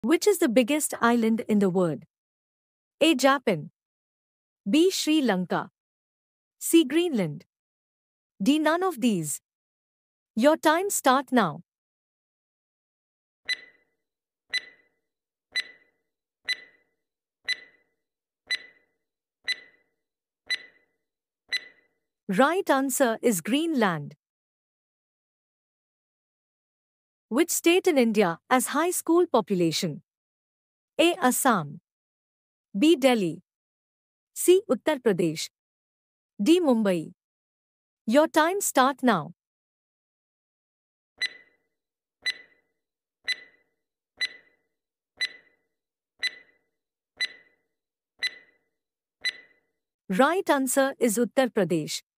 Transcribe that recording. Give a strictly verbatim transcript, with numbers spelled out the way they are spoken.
Which is the biggest island in the world? A. Japan. B. Sri Lanka. C. Greenland. D. None of these. Your time start now. Right answer is Greenland. Which state in India has high school population? A. Assam. B. Delhi. C. Uttar Pradesh. D. Mumbai. Your time start now. Right answer is Uttar Pradesh.